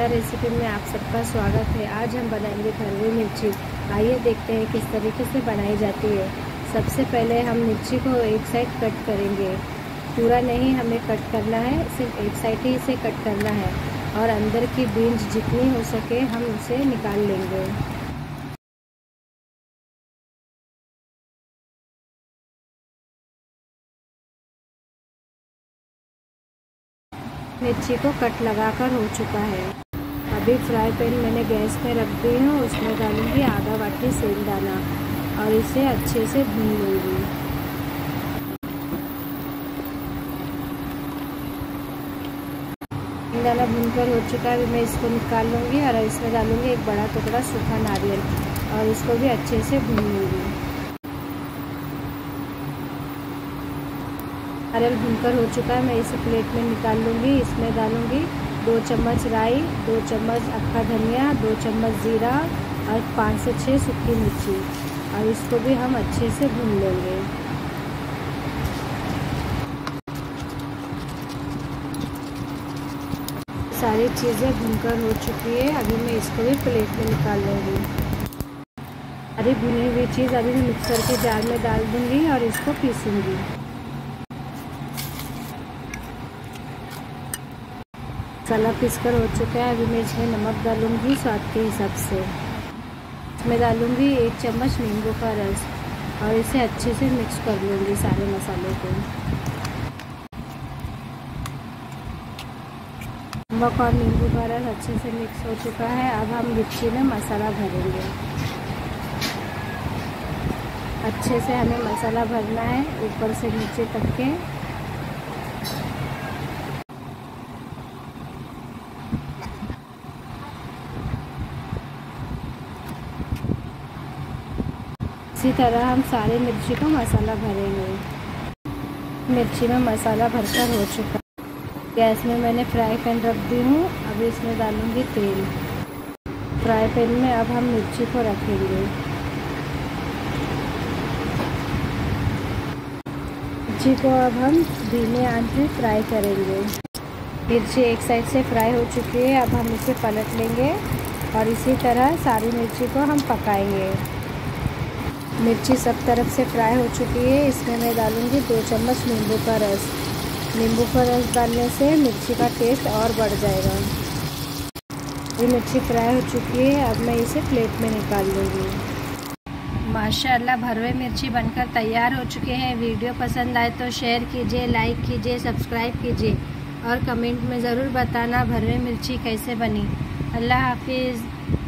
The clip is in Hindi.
कविता रेसिपी में आप सबका स्वागत है। आज हम बनाएंगे भरवी मिर्ची। आइए देखते हैं किस तरीके से बनाई जाती है। सबसे पहले हम मिर्ची को एक साइड कट करेंगे। पूरा नहीं हमें कट करना है, सिर्फ एक साइड ही इसे कट करना है और अंदर की बीज जितनी हो सके हम उसे निकाल लेंगे। मिर्ची को कट लगाकर हो चुका है। अभी फ्राई पैन मैंने गैस में रख दी हूँ, उसमें डालूंगी आधा वाटी सेंध दाना और इसे अच्छे से भून लूँगी। सेंध दाना भूनकर हो चुका है। अभी मैं इसको निकाल लूँगी और इसमें डालूँगी एक बड़ा टुकड़ा सूखा नारियल और इसको भी अच्छे से भून लूँगी। नारियल भूनकर हो चुका है, मैं इसे प्लेट में निकाल लूँगी। इसमें डालूँगी 2 चम्मच राई, 2 चम्मच अक्खा धनिया, 2 चम्मच जीरा और 5 से 6 सूखी मिर्ची और इसको भी हम अच्छे से भून लेंगे। सारी चीज़ें भूनकर हो चुकी है। अभी मैं इसको भी प्लेट में निकाल लूँगी। सारी भुनी हुई चीज़ अभी मैं मिक्सर के जार में डाल दूँगी और इसको पीसूँगी। मसाला पीसकर हो चुका है। अभी मैं इसमें नमक डालूंगी स्वाद के हिसाब से। इसमें डालूंगी 1 चम्मच नींबू का रस और इसे अच्छे से मिक्स कर लूँगी सारे मसालों को। नमक और नींबू का रस अच्छे से मिक्स हो चुका है। अब हम मिर्ची में मसाला भरेंगे। अच्छे से हमें मसाला भरना है ऊपर से नीचे तक के। इसी तरह हम सारे मिर्ची को मसाला भरेंगे। मिर्ची में मसाला भरकर हो चुका है। गैस में मैंने फ्राई पैन रख दी हूँ। अभी इसमें डालूँगी तेल। फ्राई पैन में अब हम मिर्ची को रखेंगे। मिर्ची को अब हम धीमे आंच में फ्राई करेंगे। मिर्ची एक साइड से फ्राई हो चुकी है। अब हम इसे पलट लेंगे और इसी तरह सारी मिर्ची को हम पकाएंगे। मिर्ची सब तरफ से फ्राई हो चुकी है। इसमें मैं डालूँगी 2 चम्मच नींबू का रस। नींबू का रस डालने से मिर्ची का टेस्ट और बढ़ जाएगा। ये मिर्ची फ्राई हो चुकी है। अब मैं इसे प्लेट में निकाल लूँगी। माशाअल्लाह भरवे मिर्ची बनकर तैयार हो चुके हैं। वीडियो पसंद आए तो शेयर कीजिए, लाइक कीजिए, सब्सक्राइब कीजिए और कमेंट में ज़रूर बताना भरवे मिर्ची कैसे बनी। अल्लाह हाफिज़।